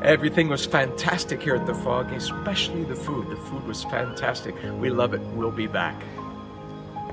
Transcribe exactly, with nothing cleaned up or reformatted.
Everything was fantastic here at the Fog, especially the food. The food was fantastic. We love it. We'll be back.